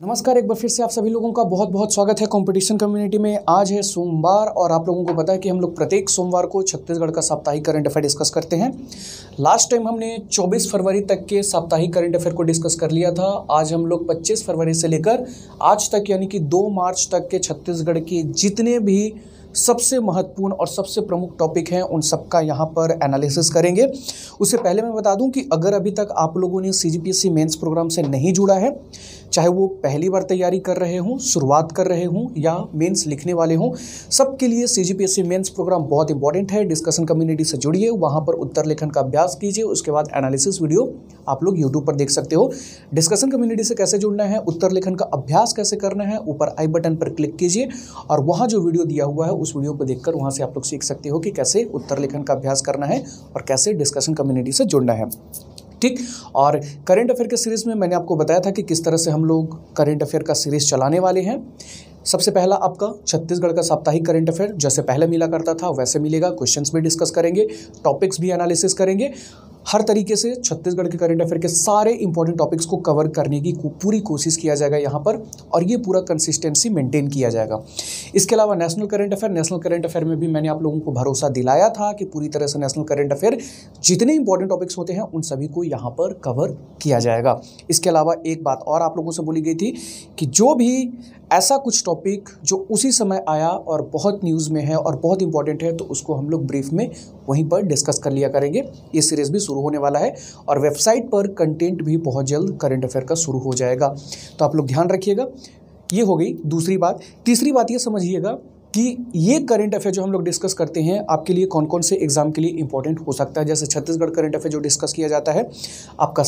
नमस्कार, एक बार फिर से आप सभी लोगों का बहुत बहुत स्वागत है कंपटीशन कम्युनिटी में। आज है सोमवार और आप लोगों को पता है कि हम लोग प्रत्येक सोमवार को छत्तीसगढ़ का साप्ताहिक करंट अफेयर डिस्कस करते हैं। लास्ट टाइम हमने 24 फरवरी तक के साप्ताहिक करंट अफेयर को डिस्कस कर लिया था। आज हम लोग 25 फरवरी से लेकर आज तक यानी कि 2 मार्च तक के छत्तीसगढ़ के जितने भी सबसे महत्वपूर्ण और सबसे प्रमुख टॉपिक हैं उन सबका यहाँ पर एनालिसिस करेंगे। उससे पहले मैं बता दूं कि अगर अभी तक आप लोगों ने CGPSC मेंस प्रोग्राम से नहीं जुड़ा है, चाहे वो पहली बार तैयारी कर रहे हों, शुरुआत कर रहे हों या मेंस लिखने वाले हों, सबके लिए CGPSC मेंस प्रोग्राम बहुत इंपॉर्टेंट है। डिस्कशन कम्युनिटी से जुड़िए, वहाँ पर उत्तर लेखन का अभ्यास कीजिए, उसके बाद एनालिसिस वीडियो आप लोग यूट्यूब पर देख सकते हो। डिस्कशन कम्युनिटी से कैसे जुड़ना है, उत्तर लेखन का अभ्यास कैसे करना है, ऊपर आई बटन पर क्लिक कीजिए और वहाँ जो वीडियो दिया हुआ है उस वीडियो को देखकर वहाँ से आप लोग सीख सकते हो कि कैसे उत्तर लेखन का अभ्यास करना है और कैसे डिस्कशन कम्युनिटी से जुड़ना है। ठीक। और करंट अफेयर के सीरीज़ में मैंने आपको बताया था कि किस तरह से हम लोग करंट अफेयर का सीरीज़ चलाने वाले हैं। सबसे पहला आपका छत्तीसगढ़ का साप्ताहिक करंट अफेयर जैसे पहले मिला करता था वैसे मिलेगा। क्वेश्चंस भी डिस्कस करेंगे, टॉपिक्स भी एनालिसिस करेंगे। हर तरीके से छत्तीसगढ़ के करंट अफेयर के सारे इंपॉर्टेंट टॉपिक्स को कवर करने की पूरी कोशिश किया जाएगा यहाँ पर, और ये पूरा कंसिस्टेंसी मेंटेन किया जाएगा। इसके अलावा नेशनल करंट अफेयर में भी मैंने आप लोगों को भरोसा दिलाया था कि पूरी तरह से नेशनल करंट अफेयर जितने इंपॉर्टेंट टॉपिक्स होते हैं उन सभी को यहाँ पर कवर किया जाएगा। इसके अलावा एक बात और आप लोगों से बोली गई थी कि जो भी ऐसा कुछ टॉपिक जो उसी समय आया और बहुत न्यूज़ में है और बहुत इंपॉर्टेंट है तो उसको हम लोग ब्रीफ में वहीं पर डिस्कस कर लिया करेंगे। ये सीरीज़ भी शुरू होने वाला है और वेबसाइट पर कंटेंट भी बहुत जल्द करंट अफेयर का शुरू हो जाएगा, तो आप लोग ध्यान रखिएगा। ये हो गई दूसरी बात। तीसरी बात ये समझिएगा कि ये करंट अफेयर जो हम लोग डिस्कस करते हैं आपके लिए कौन कौन से एग्जाम के लिए इंपॉर्टेंट हो सकता है। जैसे छत्तीसगढ़ करंट अफेयर जो डिस्कस किया जाता है आपका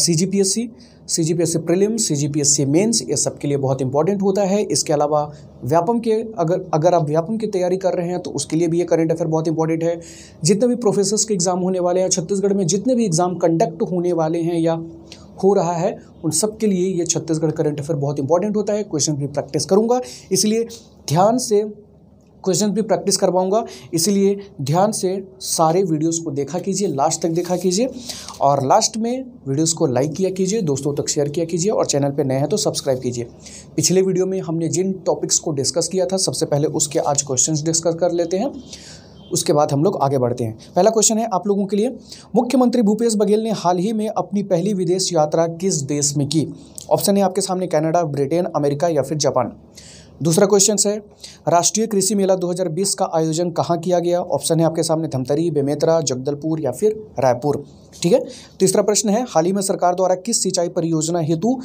CGPSC प्रीलिम्स, CGPSC मेंस, ये सब के लिए बहुत इंपॉर्टेंट होता है। इसके अलावा व्यापम के अगर आप व्यापम की तैयारी कर रहे हैं तो उसके लिए भी ये करंट अफेयर बहुत इंपॉर्टेंट है। जितने भी प्रोफेसर्स के एग्जाम होने वाले हैं छत्तीसगढ़ में, जितने भी एग्जाम कंडक्ट होने वाले हैं या हो रहा है, उन सब के लिए ये छत्तीसगढ़ करंट अफेयर बहुत इंपॉर्टेंट होता है। क्वेश्चन भी प्रैक्टिस करूँगा, इसलिए ध्यान से क्वेश्चन भी प्रैक्टिस करवाऊंगा, इसलिए ध्यान से सारे वीडियोस को देखा कीजिए, लास्ट तक देखा कीजिए और लास्ट में वीडियोस को लाइक किया कीजिए, दोस्तों तक शेयर किया कीजिए और चैनल पे नए हैं तो सब्सक्राइब कीजिए। पिछले वीडियो में हमने जिन टॉपिक्स को डिस्कस किया था सबसे पहले उसके आज क्वेश्चंस डिस्कस कर लेते हैं, उसके बाद हम लोग आगे बढ़ते हैं। पहला क्वेश्चन है आप लोगों के लिए, मुख्यमंत्री भूपेश बघेल ने हाल ही में अपनी पहली विदेश यात्रा किस देश में की? ऑप्शन है आपके सामने कनाडा, ब्रिटेन, अमेरिका या फिर जापान। दूसरा क्वेश्चन है राष्ट्रीय कृषि मेला 2020 का आयोजन कहाँ किया गया? ऑप्शन है आपके सामने धमतरी, बेमेतरा, जगदलपुर या फिर रायपुर। ठीक है। तीसरा प्रश्न है हाल ही में सरकार द्वारा किस सिंचाई परियोजना हेतु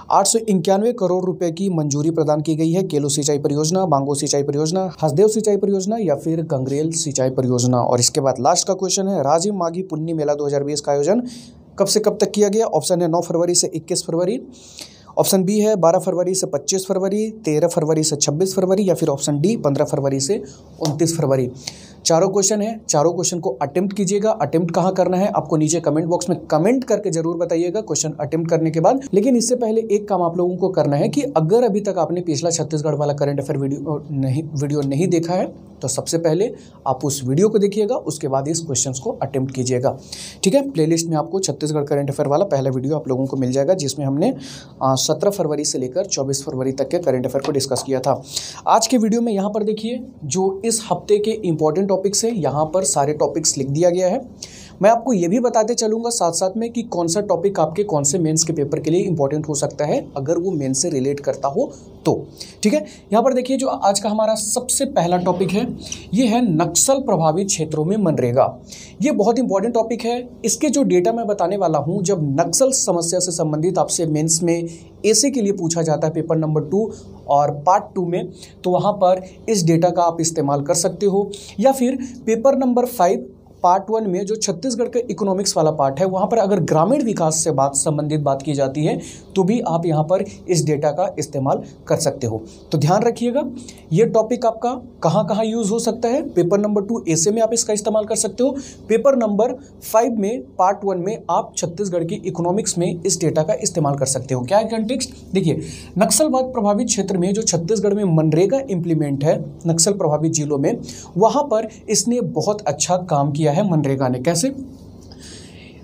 891 करोड़ रुपए की मंजूरी प्रदान की गई है? केलो सिंचाई परियोजना, बांगो सिंचाई परियोजना, हसदेव सिंचाई परियोजना या फिर गंगरेल सिंचाई परियोजना। और इसके बाद लास्ट का क्वेश्चन है राजिम माघी पुन्नी मेला 2020 का आयोजन कब से कब तक किया गया? ऑप्शन है 9 फरवरी से 21 फरवरी, ऑप्शन बी है 12 फरवरी से 25 फरवरी, 13 फरवरी से 26 फरवरी या फिर ऑप्शन डी 15 फरवरी से 29 फरवरी। चारों क्वेश्चन है, चारों क्वेश्चन को अटेम्प्ट कीजिएगा। अटेम्प्ट कहाँ करना है आपको नीचे कमेंट बॉक्स में कमेंट करके जरूर बताइएगा क्वेश्चन अटेम्प्ट करने के बाद। लेकिन इससे पहले एक काम आप लोगों को करना है कि अगर अभी तक आपने पिछला छत्तीसगढ़ वाला करंट अफेयर वीडियो नहीं देखा है तो सबसे पहले आप उस वीडियो को देखिएगा, उसके बाद इस क्वेश्चन को अटेम्प्ट कीजिएगा। ठीक है। प्लेलिस्ट में आपको छत्तीसगढ़ करंट अफेयर वाला पहला वीडियो आप लोगों को मिल जाएगा जिसमें हमने 17 फरवरी से लेकर 24 फरवरी तक के करंट अफेयर को डिस्कस किया था। आज के वीडियो में यहाँ पर देखिए जो इस हफ्ते के इंपॉर्टेंट टॉपिक्स है, यहाँ पर सारे टॉपिक्स लिख दिया गया है। मैं आपको ये भी बताते चलूँगा साथ साथ में कि कौन सा टॉपिक आपके कौन से मेंस के पेपर के लिए इंपॉर्टेंट हो सकता है अगर वो मेंस से रिलेट करता हो तो। ठीक है। यहाँ पर देखिए जो आज का हमारा सबसे पहला टॉपिक है ये है नक्सल प्रभावित क्षेत्रों में मनरेगा। ये बहुत इंपॉर्टेंट टॉपिक है। इसके जो डेटा मैं बताने वाला हूँ, जब नक्सल समस्या से संबंधित आपसे मेंस में ऐसे के लिए पूछा जाता है पेपर नंबर 2 और पार्ट 2 में, तो वहाँ पर इस डेटा का आप इस्तेमाल कर सकते हो। या फिर पेपर नंबर 5 पार्ट 1 में जो छत्तीसगढ़ के इकोनॉमिक्स वाला पार्ट है वहाँ पर अगर ग्रामीण विकास से संबंधित बात की जाती है तो भी आप यहाँ पर इस डेटा का इस्तेमाल कर सकते हो। तो ध्यान रखिएगा ये टॉपिक आपका कहाँ कहाँ यूज़ हो सकता है। पेपर नंबर 2 ऐसे में आप इसका इस्तेमाल कर सकते हो। पेपर नंबर 5 में पार्ट 1 में आप छत्तीसगढ़ की इकोनॉमिक्स में इस डेटा का इस्तेमाल कर सकते हो। क्या है कंटेक्स्ट? देखिए नक्सलवाद प्रभावित क्षेत्र में जो छत्तीसगढ़ में मनरेगा इम्प्लीमेंट है नक्सल प्रभावित जिलों में, वहाँ पर इसने बहुत अच्छा काम किया है मनरेगा ने। कैसे?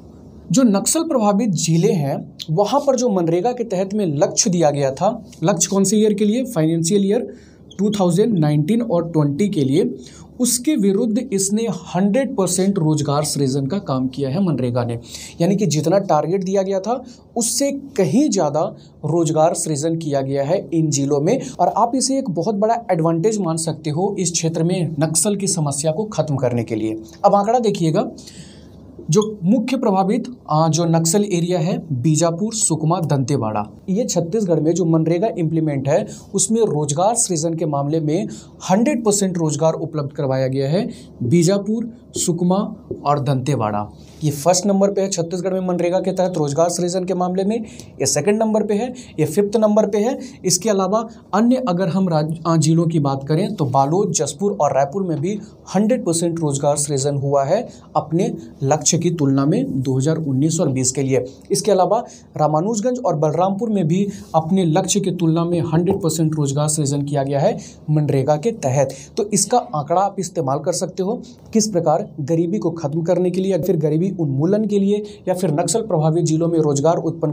जो नक्सल प्रभावित जिले हैं वहाँ पर जो मनरेगा के तहत में लक्ष्य दिया गया था, लक्ष्य कौन से ईयर के लिए, फाइनेंशियल ईयर 2019 और 20 के लिए, उसके विरुद्ध इसने 100% रोजगार सृजन का काम किया है मनरेगा ने। यानी कि जितना टारगेट दिया गया था उससे कहीं ज़्यादा रोजगार सृजन किया गया है इन जिलों में। और आप इसे एक बहुत बड़ा एडवांटेज मान सकते हो इस क्षेत्र में नक्सल की समस्या को खत्म करने के लिए। अब आंकड़ा देखिएगा, जो मुख्य प्रभावित जो नक्सल एरिया है बीजापुर, सुकमा, दंतेवाड़ा, ये छत्तीसगढ़ में जो मनरेगा इम्प्लीमेंट है उसमें रोजगार सृजन के मामले में 100% रोजगार उपलब्ध करवाया गया है बीजापुर, सुकमा और दंतेवाड़ा। ये फर्स्ट नंबर पे है छत्तीसगढ़ में मनरेगा के तहत रोजगार सृजन के मामले में, ये सेकंड नंबर पे है, ये फिफ्थ नंबर पे है। इसके अलावा अन्य अगर हम जिलों की बात करें तो बालोद, जसपुर और रायपुर में भी 100% रोजगार सृजन हुआ है अपने लक्ष्य की तुलना में 2019 और 20 के लिए। इसके अलावा रामानुजगंज और बलरामपुर में भी अपने लक्ष्य की तुलना में 100% रोजगार सृजन किया गया है मनरेगा के तहत। तो इसका आंकड़ा आप इस्तेमाल कर सकते हो किस प्रकार गरीबी को खत्म करने के लिए या फिर गरीबी उन्मूलन के लिए या फिर नक्सल प्रभावित जिलों में रोजगार उत्पन्न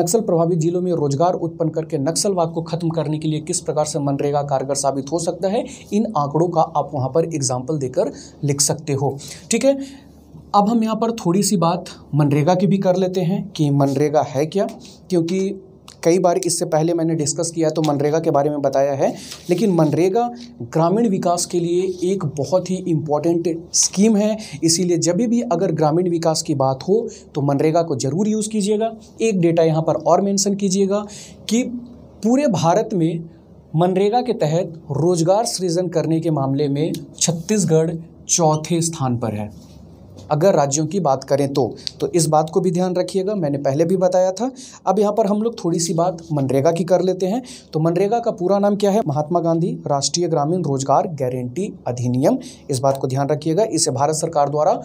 करके नक्सलवाद को खत्म करने के लिए किस प्रकार से मनरेगा कारगर साबित हो सकता है। इन आंकड़ों का आप वहां पर एग्जाम्पल देकर लिख सकते हो। ठीक है, अब हम यहाँ पर थोड़ी सी बात मनरेगा की भी कर लेते हैं कि मनरेगा है क्या, क्योंकि कई बार इससे पहले मैंने डिस्कस किया तो मनरेगा के बारे में बताया है, लेकिन मनरेगा ग्रामीण विकास के लिए एक बहुत ही इम्पॉर्टेंट स्कीम है। इसीलिए जब भी अगर ग्रामीण विकास की बात हो तो मनरेगा को ज़रूर यूज़ कीजिएगा। एक डेटा यहाँ पर और मेंशन कीजिएगा कि पूरे भारत में मनरेगा के तहत रोजगार सृजन करने के मामले में छत्तीसगढ़ चौथे स्थान पर है अगर राज्यों की बात करें तो इस बात को भी ध्यान रखिएगा, मैंने पहले भी बताया था। अब यहाँ पर हम लोग थोड़ी सी बात मनरेगा की कर लेते हैं। तो मनरेगा का पूरा नाम क्या है, महात्मा गांधी राष्ट्रीय ग्रामीण रोजगार गारंटी अधिनियम। इस बात को ध्यान रखिएगा। इसे भारत सरकार द्वारा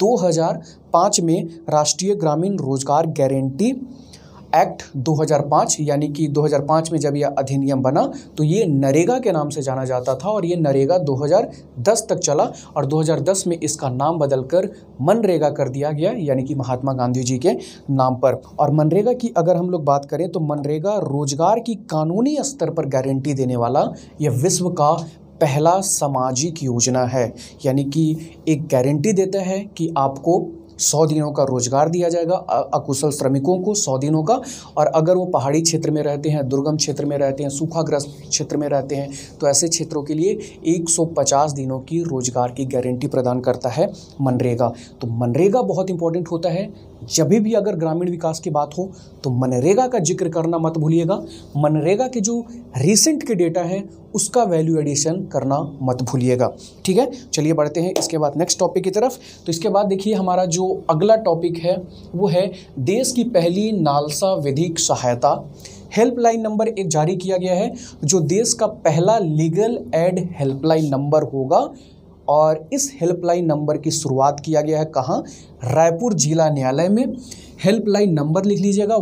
2005 में राष्ट्रीय ग्रामीण रोजगार गारंटी एक्ट 2005 यानी कि 2005 में जब यह अधिनियम बना तो ये नरेगा के नाम से जाना जाता था और ये नरेगा 2010 तक चला और 2010 में इसका नाम बदलकर मनरेगा कर दिया गया, यानी कि महात्मा गांधी जी के नाम पर। और मनरेगा की अगर हम लोग बात करें तो मनरेगा रोजगार की कानूनी स्तर पर गारंटी देने वाला यह विश्व का पहला सामाजिक योजना है। यानी कि एक गारंटी देता है कि आपको 100 दिनों का रोजगार दिया जाएगा अकुशल श्रमिकों को 100 दिनों का। और अगर वो पहाड़ी क्षेत्र में रहते हैं, दुर्गम क्षेत्र में रहते हैं, सूखाग्रस्त क्षेत्र में रहते हैं तो ऐसे क्षेत्रों के लिए 150 दिनों की रोजगार की गारंटी प्रदान करता है मनरेगा। तो मनरेगा बहुत इंपॉर्टेंट होता है। जब भी अगर ग्रामीण विकास की बात हो तो मनरेगा का जिक्र करना मत भूलिएगा। मनरेगा के जो रिसेंट के डेटा है उसका वैल्यू एडिशन करना मत भूलिएगा। ठीक है, चलिए बढ़ते हैं इसके बाद नेक्स्ट टॉपिक की तरफ। तो इसके बाद देखिए हमारा जो अगला टॉपिक है वो है देश की पहली नालसा विधिक सहायता हेल्पलाइन नंबर एक जारी किया गया है, जो देश का पहला लीगल एड हेल्पलाइन नंबर होगा। और इस हेल्पलाइन नंबर की शुरुआत किया गया है कहाँ, रायपुर जिला न्यायालय में। हेल्पलाइन नंबर लिख लीजिएगा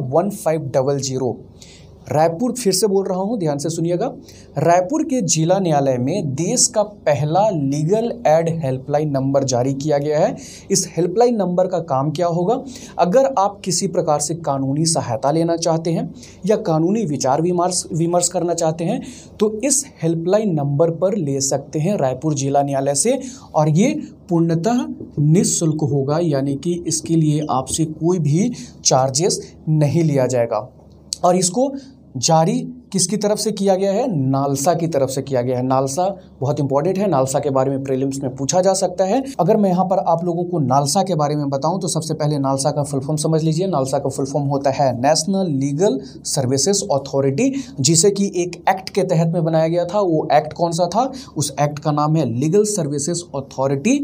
1500। रायपुर, फिर से बोल रहा हूँ, ध्यान से सुनिएगा। रायपुर के जिला न्यायालय में देश का पहला लीगल एड हेल्पलाइन नंबर जारी किया गया है। इस हेल्पलाइन नंबर का काम क्या होगा, अगर आप किसी प्रकार से कानूनी सहायता लेना चाहते हैं या कानूनी विचार विमर्श करना चाहते हैं तो इस हेल्पलाइन नंबर पर ले सकते हैं रायपुर जिला न्यायालय से। और ये पूर्णतः निःशुल्क होगा, यानी कि इसके लिए आपसे कोई भी चार्जेस नहीं लिया जाएगा। और इसको जारी किसकी तरफ से किया गया है, नालसा की तरफ से किया गया है। नालसा बहुत इंपॉर्टेंट है, नालसा के बारे में प्रीलिम्स में पूछा जा सकता है। अगर मैं यहाँ पर आप लोगों को नालसा के बारे में बताऊं तो सबसे पहले नालसा का फुल फॉर्म समझ लीजिए। नालसा का फुल फॉर्म होता है नेशनल लीगल सर्विसेज अथॉरिटी, जिसे कि एक एक्ट के तहत में बनाया गया था। वो एक्ट कौन सा था, उस एक्ट का नाम है लीगल सर्विसेज अथॉरिटी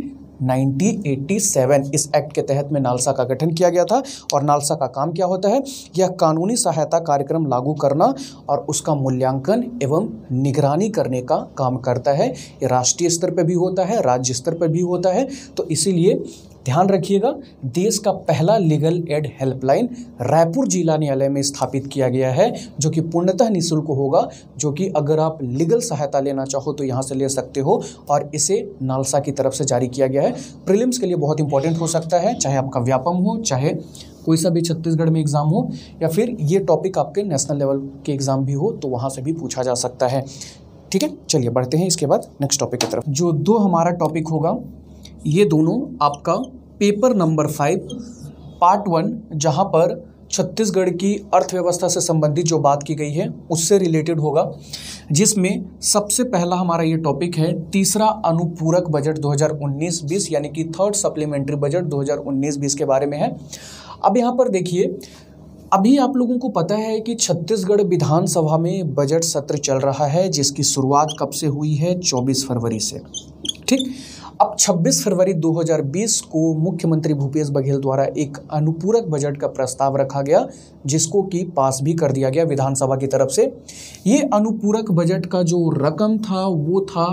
1987। इस एक्ट के तहत में नालसा का गठन किया गया था। और नालसा का काम क्या होता है, यह कानूनी सहायता कार्यक्रम लागू करना और उसका मूल्यांकन एवं निगरानी करने का काम करता है। ये राष्ट्रीय स्तर पर भी होता है, राज्य स्तर पर भी होता है। तो इसीलिए ध्यान रखिएगा, देश का पहला लीगल एड हेल्पलाइन रायपुर जिला न्यायालय में स्थापित किया गया है, जो कि पूर्णतः निःशुल्क होगा, जो कि अगर आप लीगल सहायता लेना चाहो तो यहाँ से ले सकते हो। और इसे नालसा की तरफ से जारी किया गया है। प्रीलिम्स के लिए बहुत इंपॉर्टेंट हो सकता है, चाहे आपका व्यापम हो चाहे कोई सा भी छत्तीसगढ़ में एग्ज़ाम हो या फिर ये टॉपिक आपके नेशनल लेवल के एग्ज़ाम भी हो तो वहाँ से भी पूछा जा सकता है। ठीक है, चलिए बढ़ते हैं इसके बाद नेक्स्ट टॉपिक की तरफ। जो दो हमारा टॉपिक होगा ये दोनों आपका पेपर नंबर 5 पार्ट 1, जहाँ पर छत्तीसगढ़ की अर्थव्यवस्था से संबंधित जो बात की गई है उससे रिलेटेड होगा, जिसमें सबसे पहला हमारा ये टॉपिक है तीसरा अनुपूरक बजट 2019-20 यानी कि थर्ड सप्लीमेंट्री बजट 2019-20 के बारे में है। अब यहाँ पर देखिए, अभी आप लोगों को पता है कि छत्तीसगढ़ विधानसभा में बजट सत्र चल रहा है, जिसकी शुरुआत कब से हुई है? 24 फरवरी से। ठीक, अब 26 फरवरी 2020 को मुख्यमंत्री भूपेश बघेल द्वारा एक अनुपूरक बजट का प्रस्ताव रखा गया, जिसको कि पास भी कर दिया गया विधानसभा की तरफ से। ये अनुपूरक बजट का जो रकम था वो था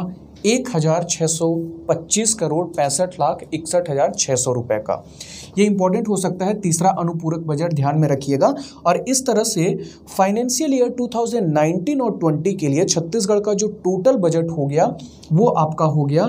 1,625 करोड़ 65,61,600 रुपये का। ये इंपॉर्टेंट हो सकता है, तीसरा अनुपूरक बजट ध्यान में रखिएगा। और इस तरह से फाइनेंशियल ईयर 2019 और 20 के लिए छत्तीसगढ़ का जो टोटल बजट हो गया वो आपका हो गया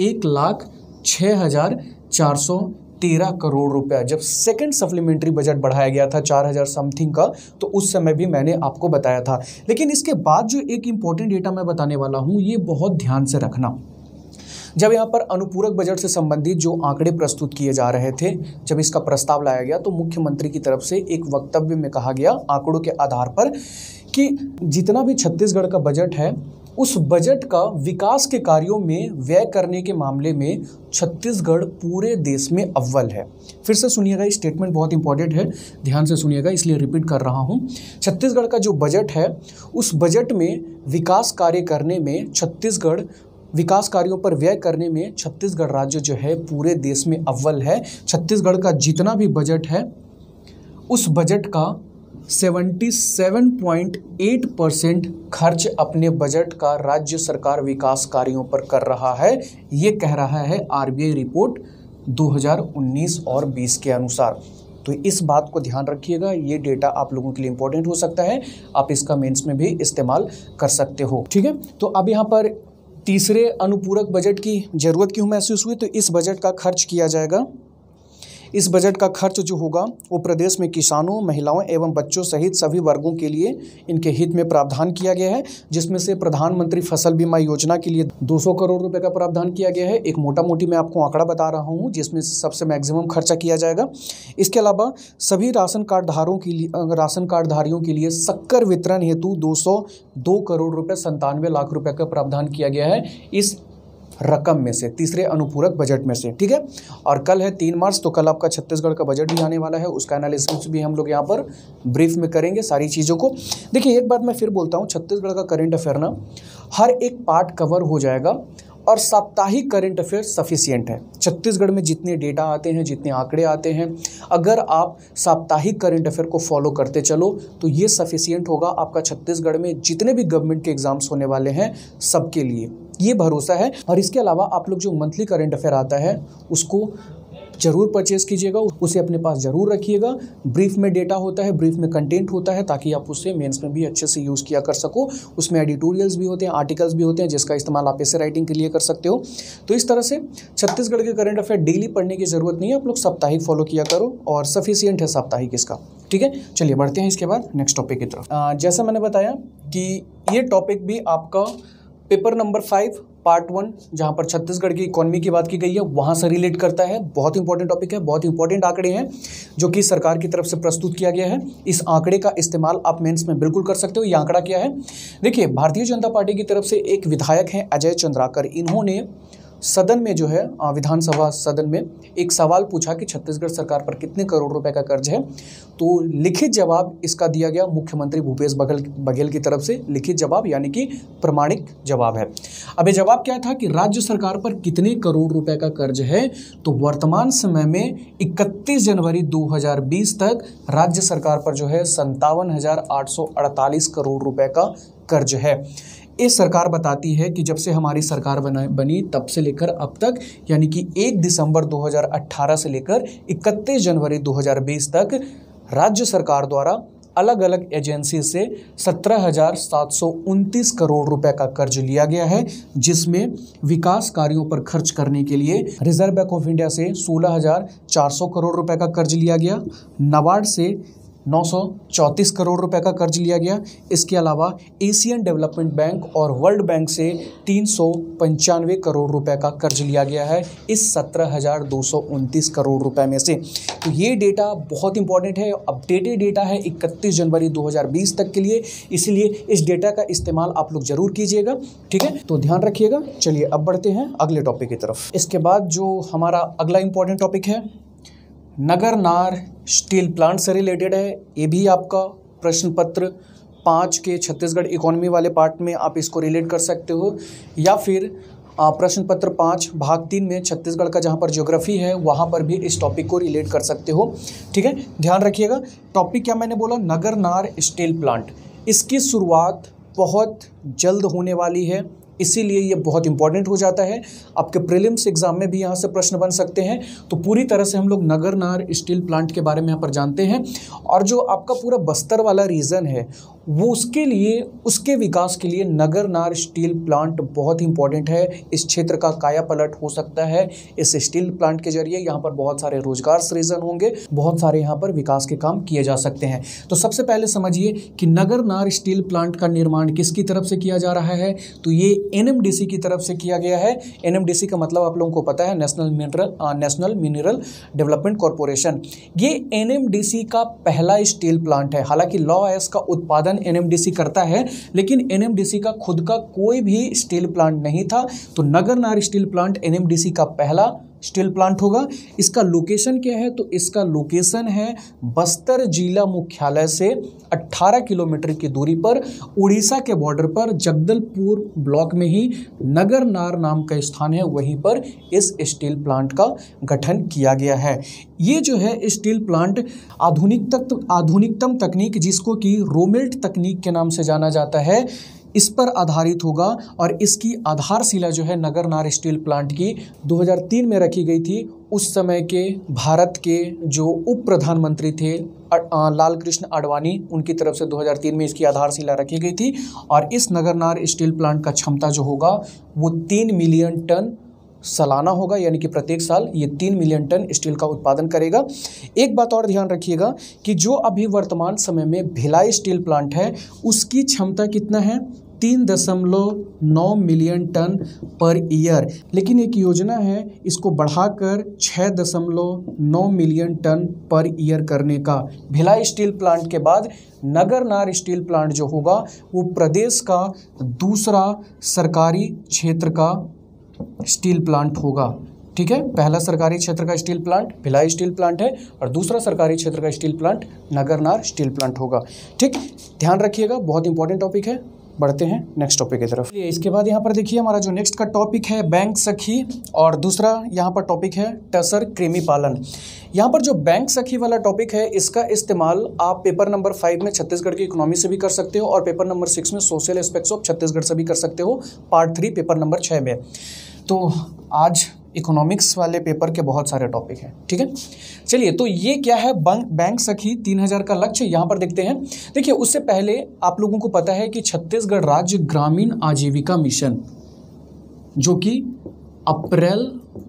1,06,413 करोड़ रुपया। जब सेकंड सप्लीमेंट्री बजट बढ़ाया गया था 4,000 समथिंग का, तो उस समय भी मैंने आपको बताया था। लेकिन इसके बाद जो एक इम्पॉर्टेंट डेटा मैं बताने वाला हूँ, ये बहुत ध्यान से रखना। जब यहाँ पर अनुपूरक बजट से संबंधित जो आंकड़े प्रस्तुत किए जा रहे थे, जब इसका प्रस्ताव लाया गया तो मुख्यमंत्री की तरफ से एक वक्तव्य में कहा गया आंकड़ों के आधार पर कि जितना भी छत्तीसगढ़ का बजट है उस बजट का विकास के कार्यों में व्यय करने के मामले में छत्तीसगढ़ पूरे देश में अव्वल है। फिर से सुनिएगा, ये स्टेटमेंट बहुत इंपॉर्टेंट है, ध्यान से सुनिएगा, इसलिए रिपीट कर रहा हूँ। छत्तीसगढ़ का जो बजट है उस बजट में विकास कार्य करने में छत्तीसगढ़, विकास कार्यों पर व्यय करने में छत्तीसगढ़ राज्य जो है पूरे देश में अव्वल है। छत्तीसगढ़ का जितना भी बजट है उस बजट का 77.8% खर्च अपने बजट का राज्य सरकार विकास कार्यों पर कर रहा है। ये कह रहा है आरबीआई रिपोर्ट 2019 और 20 के अनुसार। तो इस बात को ध्यान रखिएगा, ये डेटा आप लोगों के लिए इंपॉर्टेंट हो सकता है, आप इसका मेंस में भी इस्तेमाल कर सकते हो। ठीक है, तो अब यहाँ पर तीसरे अनुपूरक बजट की ज़रूरत क्यों महसूस हुई? तो इस बजट का खर्च किया जाएगा, इस बजट का खर्च जो होगा वो प्रदेश में किसानों, महिलाओं एवं बच्चों सहित सभी वर्गों के लिए इनके हित में प्रावधान किया गया है, जिसमें से प्रधानमंत्री फसल बीमा योजना के लिए 200 करोड़ रुपए का प्रावधान किया गया है। एक मोटा मोटी मैं आपको आंकड़ा बता रहा हूँ जिसमें सबसे मैक्सिमम खर्चा किया जाएगा। इसके अलावा सभी राशन कार्डधारियों के लिए शक्कर वितरण हेतु 202 करोड़ रुपये 97 लाख रुपये का प्रावधान किया गया है इस रकम में से, तीसरे अनुपूरक बजट में से। ठीक है, और कल है 3 मार्च, तो कल आपका छत्तीसगढ़ का बजट भी आने वाला है, उसका एनालिसिस भी हम लोग यहाँ पर ब्रीफ में करेंगे सारी चीज़ों को। देखिए, एक बात मैं फिर बोलता हूँ, छत्तीसगढ़ का करंट अफेयर ना हर एक पार्ट कवर हो जाएगा और साप्ताहिक करंट अफेयर सफिशिएंट है। छत्तीसगढ़ में जितने डेटा आते हैं, जितने आंकड़े आते हैं, अगर आप साप्ताहिक करंट अफेयर को फॉलो करते चलो तो ये सफिशिएंट होगा आपका छत्तीसगढ़ में जितने भी गवर्नमेंट के एग्जाम्स होने वाले हैं सबके लिए, ये भरोसा है। और इसके अलावा आप लोग जो मंथली करंट अफेयर आता है उसको जरूर परचेज कीजिएगा, उसे अपने पास जरूर रखिएगा। ब्रीफ में डेटा होता है, ब्रीफ में कंटेंट होता है, ताकि आप उससे मेंस में भी अच्छे से यूज़ किया कर सको। उसमें एडिटोरियल्स भी होते हैं, आर्टिकल्स भी होते हैं, जिसका इस्तेमाल आप ऐसे राइटिंग के लिए कर सकते हो। तो इस तरह से छत्तीसगढ़ के करंट अफेयर डेली पढ़ने की ज़रूरत नहीं है, आप लोग साप्ताहिक फॉलो किया करो और सफिशियंट है साप्ताहिक इसका। ठीक है, चलिए बढ़ते हैं इसके बाद नेक्स्ट टॉपिक की तरफ। जैसा मैंने बताया कि ये टॉपिक भी आपका पेपर नंबर 5 पार्ट 1, जहाँ पर छत्तीसगढ़ की इकोनॉमी की बात की गई है, वहाँ से रिलेट करता है। बहुत इंपॉर्टेंट टॉपिक है, बहुत इंपॉर्टेंट आंकड़े हैं जो कि सरकार की तरफ से प्रस्तुत किया गया है। इस आंकड़े का इस्तेमाल आप मेंस में बिल्कुल कर सकते हो। ये आंकड़ा क्या है? देखिए, भारतीय जनता पार्टी की तरफ से एक विधायक हैं अजय चंद्राकर, इन्होंने सदन में जो है विधानसभा सदन में एक सवाल पूछा कि छत्तीसगढ़ सरकार पर कितने करोड़ रुपए का कर्ज है। तो लिखित जवाब इसका दिया गया मुख्यमंत्री भूपेश बघेल की तरफ से, लिखित जवाब यानी कि प्रमाणिक जवाब है। अब ये जवाब क्या था कि राज्य सरकार पर कितने करोड़ रुपए का कर्ज है? तो वर्तमान समय में 31 जनवरी 2020 तक राज्य सरकार पर जो है 57,848 करोड़ रुपए का कर्ज है। ये सरकार बताती है कि जब से हमारी सरकार बनी तब से लेकर अब तक, यानी कि 1 दिसंबर 2018 से लेकर 31 जनवरी 2020 तक राज्य सरकार द्वारा अलग अलग एजेंसी से 17,729 करोड़ रुपए का कर्ज लिया गया है, जिसमें विकास कार्यों पर खर्च करने के लिए रिजर्व बैंक ऑफ इंडिया से 16,400 करोड़ रुपए का कर्ज लिया गया, नाबार्ड से 934 करोड़ रुपए का कर्ज लिया गया। इसके अलावा एशियन डेवलपमेंट बैंक और वर्ल्ड बैंक से 395 करोड़ रुपए का कर्ज लिया गया है इस 17,229 करोड़ रुपए में से। तो ये डेटा बहुत इंपॉर्टेंट है, अपडेटेड डेटा है 31 जनवरी 2020 तक के लिए, इसलिए इस डेटा का इस्तेमाल आप लोग जरूर कीजिएगा, ठीक है। तो ध्यान रखिएगा। चलिए अब बढ़ते हैं अगले टॉपिक की तरफ। इसके बाद जो हमारा अगला इंपॉर्टेंट टॉपिक है नगर नार स्टील प्लांट से रिलेटेड है। ये भी आपका प्रश्न पत्र 5 के छत्तीसगढ़ इकोनॉमी वाले पार्ट में आप इसको रिलेट कर सकते हो, या फिर प्रश्न पत्र 5 भाग 3 में छत्तीसगढ़ का जहाँ पर ज्योग्राफी है वहाँ पर भी इस टॉपिक को रिलेट कर सकते हो, ठीक है। ध्यान रखिएगा। टॉपिक क्या मैंने बोला, नगर नार स्टील प्लांट। इसकी शुरुआत बहुत जल्द होने वाली है, इसीलिए ये बहुत इंपॉर्टेंट हो जाता है। आपके प्रीलिम्स एग्जाम में भी यहाँ से प्रश्न बन सकते हैं। तो पूरी तरह से हम लोग नगर नार स्टील प्लांट के बारे में यहाँ पर जानते हैं, और जो आपका पूरा बस्तर वाला रीजन है वो उसके लिए, उसके विकास के लिए नगर नार स्टील प्लांट बहुत इंपॉर्टेंट है। इस क्षेत्र का काया पलट हो सकता है इस स्टील प्लांट के जरिए। यहाँ पर बहुत सारे रोजगार सृजन होंगे, बहुत सारे यहाँ पर विकास के काम किए जा सकते हैं। तो सबसे पहले समझिए कि नगर नार स्टील प्लांट का निर्माण किसकी तरफ से किया जा रहा है, तो ये एनएमडीसी की तरफ से किया गया है। एनएमडीसी का मतलब आप लोगों को पता है, नेशनल मिनरल डेवलपमेंट कॉर्पोरेशन। ये एनएमडीसी का पहला स्टील प्लांट है। हालांकि लॉ एस का उत्पादन एनएमडीसी करता है, लेकिन एनएमडीसी का खुद का कोई भी स्टील प्लांट नहीं था। तो नगर नार स्टील प्लांट एनएमडीसी का पहला स्टील प्लांट होगा। इसका लोकेशन क्या है, तो इसका लोकेशन है बस्तर जिला मुख्यालय से 18 किलोमीटर की दूरी पर उड़ीसा के बॉर्डर पर जगदलपुर ब्लॉक में ही नगर नार नाम का स्थान है, वहीं पर इस स्टील प्लांट का गठन किया गया है। ये जो है स्टील प्लांट आधुनिकतम तकनीक, जिसको कि रोमेल्ट तकनीक के नाम से जाना जाता है, इस पर आधारित होगा। और इसकी आधारशिला जो है नगर नार स्टील प्लांट की 2003 में रखी गई थी। उस समय के भारत के जो उप प्रधानमंत्री थे लाल कृष्ण आडवाणी, उनकी तरफ से 2003 में इसकी आधारशिला रखी गई थी। और इस नगर नार स्टील प्लांट का क्षमता जो होगा वो 3 मिलियन टन सालाना होगा, यानी कि प्रत्येक साल ये 3 मिलियन टन स्टील का उत्पादन करेगा। एक बात और ध्यान रखिएगा कि जो अभी वर्तमान समय में भिलाई स्टील प्लांट है उसकी क्षमता कितना है, 3.9 मिलियन टन पर ईयर। लेकिन एक योजना है इसको बढ़ाकर 6.9 मिलियन टन पर ईयर करने का। भिलाई स्टील प्लांट के बाद नगर नार स्टील प्लांट जो होगा वो प्रदेश का दूसरा सरकारी क्षेत्र का स्टील प्लांट होगा, ठीक है। पहला सरकारी क्षेत्र का steel plant Bhilai steel plant है और दूसरा सरकारी क्षेत्र का स्टील प्लांट नगर नार स्टील प्लांट होगा, ठीक। ध्यान रखिएगा, बहुत इंपॉर्टेंट टॉपिक है। बढ़ते हैं नेक्स्ट टॉपिक की तरफ। इसके बाद यहाँ पर देखिए हमारा जो नेक्स्ट का टॉपिक है बैंक सखी, और दूसरा यहाँ पर टॉपिक है टसर कृमि पालन। यहाँ पर जो बैंक सखी वाला टॉपिक है इसका इस्तेमाल आप पेपर नंबर 5 में छत्तीसगढ़ की इकोनॉमी से भी कर सकते हो, और पेपर नंबर 6 में सोशल एस्पेक्ट्स ऑफ छत्तीसगढ़ से भी कर सकते हो, पार्ट 3 पेपर नंबर 6 में। तो आज इकोनॉमिक्स वाले पेपर के बहुत सारे टॉपिक हैं, ठीक है। चलिए, तो ये क्या है बैंक सखी 3000 का लक्ष्य, यहाँ पर देखते हैं। देखिए, उससे पहले आप लोगों को पता है कि छत्तीसगढ़ राज्य ग्रामीण आजीविका मिशन, जो कि अप्रैल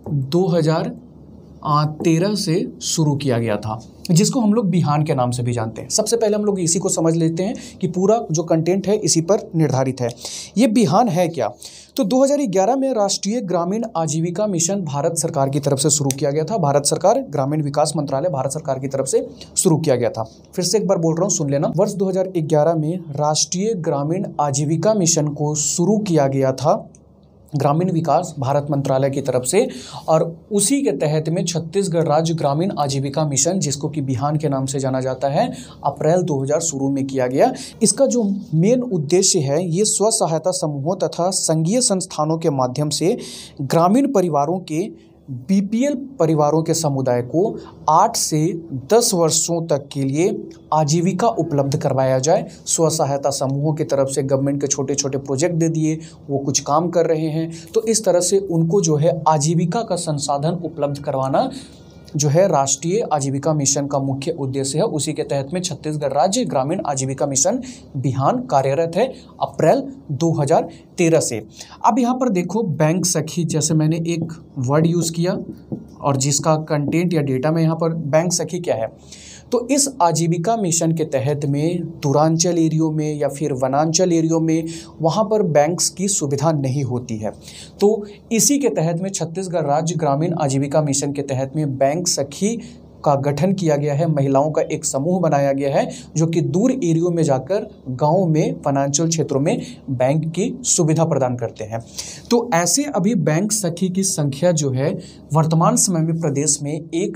2013 से शुरू किया गया था, जिसको हम लोग बिहान के नाम से भी जानते हैं। सबसे पहले हम लोग इसी को समझ लेते हैं कि पूरा जो कंटेंट है इसी पर निर्धारित है। ये बिहान है क्या, तो 2011 में राष्ट्रीय ग्रामीण आजीविका मिशन भारत सरकार की तरफ से शुरू किया गया था। भारत सरकार ग्रामीण विकास मंत्रालय भारत सरकार की तरफ से शुरू किया गया था। फिर से एक बार बोल रहा हूँ, सुन लेना। वर्ष 2011 में राष्ट्रीय ग्रामीण आजीविका मिशन को शुरू किया गया था ग्रामीण विकास भारत मंत्रालय की तरफ से, और उसी के तहत में छत्तीसगढ़ राज्य ग्रामीण आजीविका मिशन, जिसको कि बिहान के नाम से जाना जाता है, अप्रैल 2000 शुरू में किया गया। इसका जो मेन उद्देश्य है, ये स्व सहायता समूहों तथा संघीय संस्थानों के माध्यम से ग्रामीण परिवारों के बीपीएल परिवारों के समुदाय को 8 से 10 वर्षों तक के लिए आजीविका उपलब्ध करवाया जाए। स्व सहायता समूहों की तरफ से गवर्नमेंट के छोटे छोटे प्रोजेक्ट दे दिए, वो कुछ काम कर रहे हैं, तो इस तरह से उनको जो है आजीविका का संसाधन उपलब्ध करवाना जो है राष्ट्रीय आजीविका मिशन का मुख्य उद्देश्य है। उसी के तहत में छत्तीसगढ़ राज्य ग्रामीण आजीविका मिशन बिहान कार्यरत है अप्रैल 2013 से। अब यहाँ पर देखो बैंक सखी, जैसे मैंने एक वर्ड यूज़ किया और जिसका कंटेंट या डेटा में यहाँ पर बैंक सखी क्या है, तो इस आजीविका मिशन के तहत में दूरांचल एरियो में या फिर वनांचल एरियो में वहाँ पर बैंक्स की सुविधा नहीं होती है। तो इसी के तहत में छत्तीसगढ़ राज्य ग्रामीण आजीविका मिशन के तहत में बैंक सखी का गठन किया गया है। महिलाओं का एक समूह बनाया गया है जो कि दूर एरियो में जाकर गांव में वनांचल क्षेत्रों में बैंक की सुविधा प्रदान करते हैं। तो ऐसे अभी बैंक सखी की संख्या जो है वर्तमान समय में प्रदेश में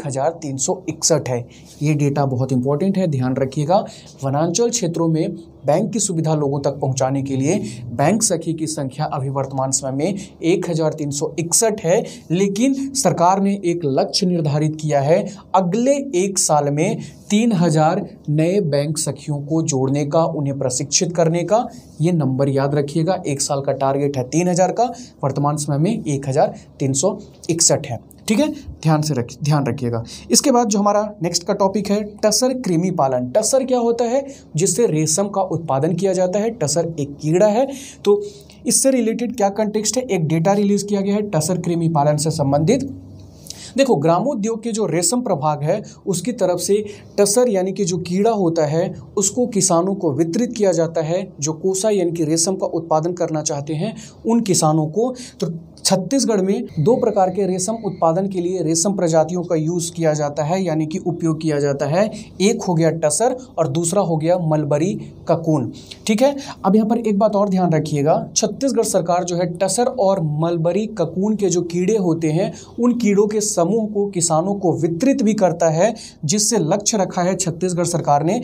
1361 है। ये डेटा बहुत इंपॉर्टेंट है, ध्यान रखिएगा। वनांचल क्षेत्रों में बैंक की सुविधा लोगों तक पहुंचाने के लिए बैंक सखी की संख्या अभी वर्तमान समय में 1361 है। लेकिन सरकार ने एक लक्ष्य निर्धारित किया है, अगले एक साल में 3000 नए बैंक सखियों को जोड़ने का, उन्हें प्रशिक्षित करने का। ये नंबर याद रखिएगा, एक साल का टारगेट है 3000 का, वर्तमान समय में 1361 है। ठीक है, ध्यान रखिएगा। इसके बाद जो हमारा नेक्स्ट का टॉपिक है टसर कृमि पालन। टसर क्या होता है? जिससे रेशम का उत्पादन किया जाता है। टसर एक कीड़ा है। तो इससे रिलेटेड क्या कंटेक्स्ट है, एक डेटा रिलीज किया गया है टसर कृमि पालन से संबंधित। देखो, ग्रामोद्योग के जो रेशम प्रभाग है उसकी तरफ से टसर यानी कि जो कीड़ा होता है उसको किसानों को वितरित किया जाता है, जो कोसा यानी कि रेशम का उत्पादन करना चाहते हैं उन किसानों को। तो छत्तीसगढ़ में दो प्रकार के रेशम उत्पादन के लिए रेशम प्रजातियों का यूज़ किया जाता है, यानी कि उपयोग किया जाता है। एक हो गया टसर और दूसरा हो गया मलबरी ककून। ठीक है, अब यहाँ पर एक बात और ध्यान रखिएगा, छत्तीसगढ़ सरकार जो है टसर और मलबरी ककून के जो कीड़े होते हैं उन कीड़ों के समूह को किसानों को वितरित भी करता है, जिससे लक्ष्य रखा है छत्तीसगढ़ सरकार ने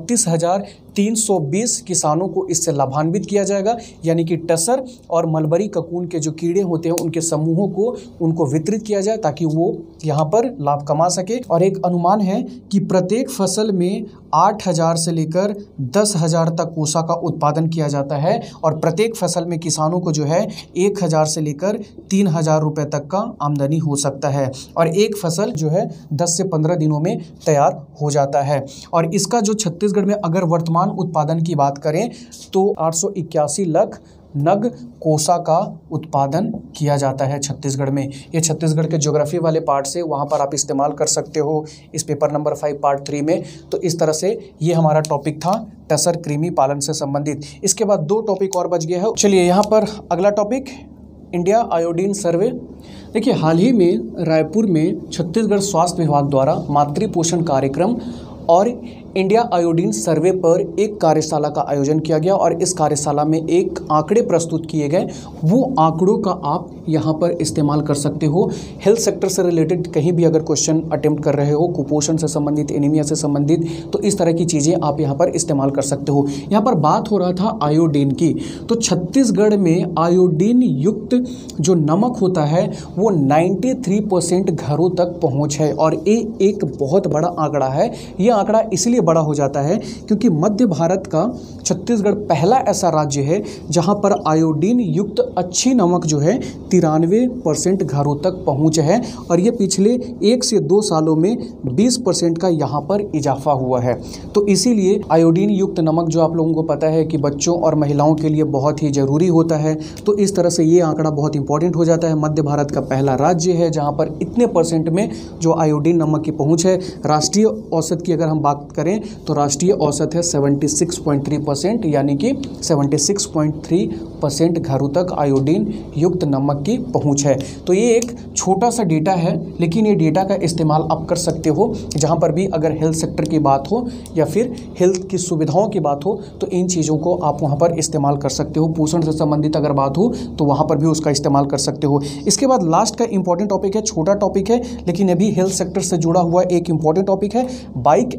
32,320 किसानों को इससे लाभान्वित किया जाएगा। यानी कि टसर और मलबरी ककून के जो कीड़े होते हैं उनके समूहों को उनको वितरित किया जाए ताकि वो यहाँ पर लाभ कमा सके। और एक अनुमान है कि प्रत्येक फसल में 8,000 से लेकर 10,000 तक कोसा का उत्पादन किया जाता है और प्रत्येक फसल में किसानों को जो है 1,000 से लेकर 3,000 रुपये तक का आमदनी हो सकता है और एक फसल जो है 10 से 15 दिनों में तैयार हो जाता है। और इसका जो छत्तीसगढ़ में अगर वर्तमान उत्पादन की बात करें तो 881 लाख नग कोसा का उत्पादन किया जाता है छत्तीसगढ़ में। ये छत्तीसगढ़ के ज्योग्राफी वाले पार्ट से वहाँ पर आप इस्तेमाल कर सकते हो इस पेपर नंबर 5 पार्ट 3 में। तो इस तरह से ये हमारा टॉपिक था टसर कृमि पालन से संबंधित। इसके बाद 2 टॉपिक और बच गया है। चलिए यहाँ पर अगला टॉपिक इंडिया आयोडीन सर्वे। देखिए, हाल ही में रायपुर में छत्तीसगढ़ स्वास्थ्य विभाग द्वारा मातृ पोषण कार्यक्रम और इंडिया आयोडीन सर्वे पर एक कार्यशाला का आयोजन किया गया और इस कार्यशाला में एक आंकड़े प्रस्तुत किए गए। वो आंकड़ों का आप यहाँ पर इस्तेमाल कर सकते हो। हेल्थ सेक्टर से रिलेटेड कहीं भी अगर क्वेश्चन अटेम्प्ट कर रहे हो, कुपोषण से संबंधित, एनीमिया से संबंधित, तो इस तरह की चीज़ें आप यहाँ पर इस्तेमाल कर सकते हो। यहाँ पर बात हो रहा था आयोडीन की। तो छत्तीसगढ़ में आयोडीन युक्त जो नमक होता है वो 93% घरों तक पहुँच है और ये एक बहुत बड़ा आंकड़ा है। ये आंकड़ा इसलिए बड़ा हो जाता है क्योंकि मध्य भारत का छत्तीसगढ़ पहला ऐसा राज्य है जहां पर आयोडीन युक्त अच्छी नमक जो है 93% घरों तक पहुंच है और ये पिछले 1 से 2 सालों में 20% का यहां पर इजाफा हुआ है। तो इसीलिए आयोडीन युक्त नमक जो आप लोगों को पता है कि बच्चों और महिलाओं के लिए बहुत ही ज़रूरी होता है, तो इस तरह से ये आंकड़ा बहुत इंपॉर्टेंट हो जाता है। मध्य भारत का पहला राज्य है जहाँ पर इतने % में जो आयोडीन नमक की पहुँच है। राष्ट्रीय औसत की अगर हम बात करें तो राष्ट्रीय औसत है 76.3%, यानी कि 76.3% घरों तक आयोडीन युक्त नमक की पहुंच है। तो ये एक छोटा सा डेटा है, लेकिन ये डेटा का इस्तेमाल आप कर सकते हो जहां पर भी अगर हेल्थ सेक्टर की बात हो या फिर हेल्थ की सुविधाओं की बात हो तो इन चीज़ों को आप वहां पर इस्तेमाल कर सकते हो। पोषण से संबंधित अगर बात हो तो वहां पर भी उसका इस्तेमाल कर सकते हो। इसके बाद लास्ट का इंपॉर्टेंट टॉपिक है, छोटा टॉपिक है लेकिन अभी हेल्थ सेक्टर से जुड़ा हुआ एक इंपॉर्टेंट टॉपिक है, बाइक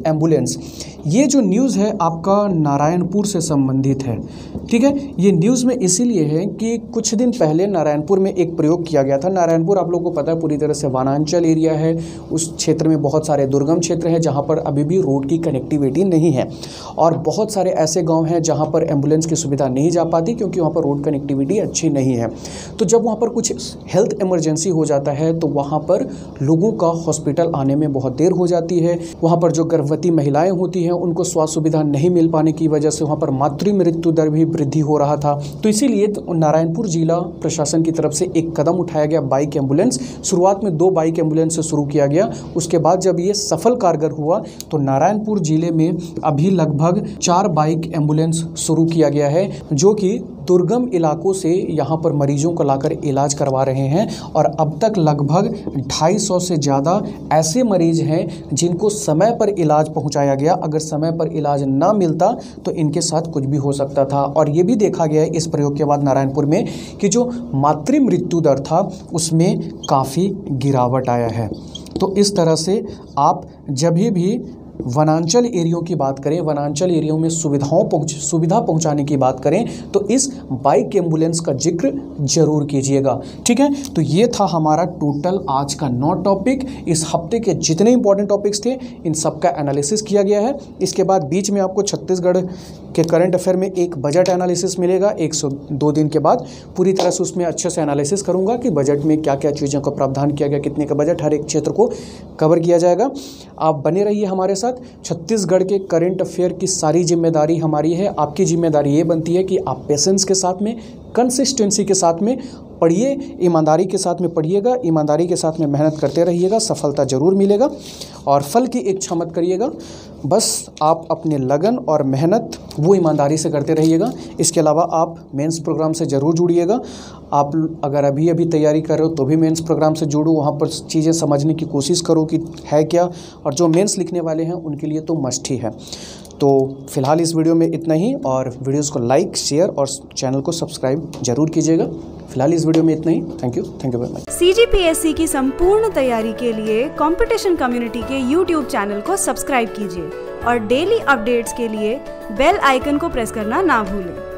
एम्बुलेंस, ये जो न्यूज़ है आपका नारायणपुर से संबंधित है। ठीक है, ये न्यूज़ में इसीलिए है कि कुछ दिन पहले नारायणपुर में एक प्रयोग किया गया था। नारायणपुर आप लोगों को पता है पूरी तरह से वनांचल एरिया है, उस क्षेत्र में बहुत सारे दुर्गम क्षेत्र हैं जहाँ पर अभी भी रोड की कनेक्टिविटी नहीं है, और बहुत सारे ऐसे गाँव हैं जहाँ पर एम्बुलेंस की सुविधा नहीं जा पाती क्योंकि वहाँ पर रोड कनेक्टिविटी अच्छी नहीं है। तो जब वहाँ पर कुछ हेल्थ इमरजेंसी हो जाता है तो वहाँ पर लोगों का हॉस्पिटल आने में बहुत देर हो जाती है। वहाँ पर जो गर्भवती महिलाएं होती हैं उनको स्वास्थ्य सुविधा नहीं मिल पाने की वजह से वहाँ पर मातृ मृत्यु दर भी वृद्धि हो रहा था। तो इसीलिए नारायणपुर जिला प्रशासन की तरफ से एक कदम उठाया गया, बाइक एम्बुलेंस। शुरुआत में 2 बाइक एम्बुलेंस से शुरू किया गया, उसके बाद जब ये सफल कारगर हुआ तो नारायणपुर जिले में अभी लगभग 4 बाइक एम्बुलेंस शुरू किया गया है, जो कि दुर्गम इलाकों से यहाँ पर मरीजों को लाकर इलाज करवा रहे हैं। और अब तक लगभग 250 से ज़्यादा ऐसे मरीज हैं जिनको समय पर इलाज पहुँचाया गया। अगर समय पर इलाज ना मिलता तो इनके साथ कुछ भी हो सकता था। और ये भी देखा गया इस प्रयोग के बाद नारायणपुर में कि जो मातृ मृत्यु दर था उसमें काफ़ी गिरावट आया है। तो इस तरह से आप जब भी वनांचल एरियो की बात करें, वनांचल एरियो में सुविधा पहुंचाने की बात करें तो इस बाइक एम्बुलेंस का जिक्र जरूर कीजिएगा। ठीक है, तो ये था हमारा टोटल आज का 9 टॉपिक। इस हफ्ते के जितने इंपॉर्टेंट टॉपिक्स थे इन सब का एनालिसिस किया गया है। इसके बाद बीच में आपको छत्तीसगढ़ के करंट अफेयर में एक बजट एनालिसिस मिलेगा 102 दिन के बाद। पूरी तरह से उसमें अच्छे से एनालिसिस करूंगा कि बजट में क्या क्या चीज़ों का प्रावधान किया गया, कितने का बजट हर एक क्षेत्र को कवर किया जाएगा। आप बने रहिए हमारे साथ। छत्तीसगढ़ के करंट अफेयर की सारी जिम्मेदारी हमारी है। आपकी जिम्मेदारी ये बनती है कि आप पेशेंस के साथ में, कंसिस्टेंसी के साथ में पढ़िए, ईमानदारी के साथ में पढ़िएगा, ईमानदारी के साथ में मेहनत करते रहिएगा, सफलता जरूर मिलेगा। और फल की इच्छा मत करिएगा, बस आप अपने लगन और मेहनत वो ईमानदारी से करते रहिएगा। इसके अलावा आप मेंस प्रोग्राम से ज़रूर जुड़िएगा। आप अगर अभी तैयारी कर रहे हो तो भी मेंस प्रोग्राम से जुड़ो, वहाँ पर चीज़ें समझने की कोशिश करो कि है क्या। और जो मेंस लिखने वाले हैं उनके लिए तो मस्ट ही है। तो फिलहाल इस वीडियो में इतना ही, और वीडियोस को लाइक, शेयर और चैनल को सब्सक्राइब जरूर कीजिएगा। फिलहाल इस वीडियो में इतना ही। Thank you very much. CGPSC की संपूर्ण तैयारी के लिए कंपटीशन कम्युनिटी के YouTube चैनल को सब्सक्राइब कीजिए और डेली अपडेट्स के लिए बेल आइकन को प्रेस करना ना भूलें।